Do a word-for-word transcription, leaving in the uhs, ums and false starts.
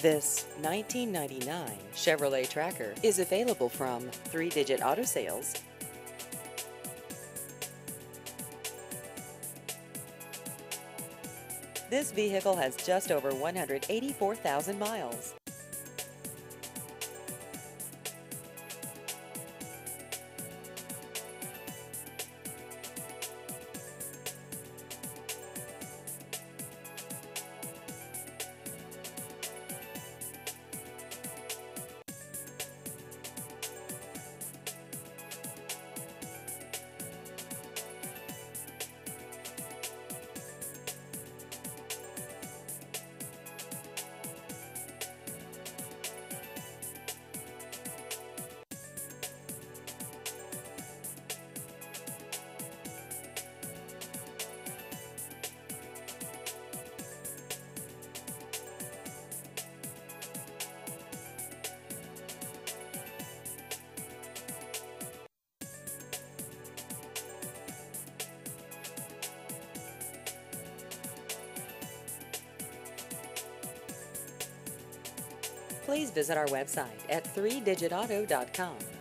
This nineteen ninety-nine Chevrolet Tracker is available from Three Digit Auto Sales. This vehicle has just over one hundred eighty-four thousand miles. Please visit our website at three digit auto dot com.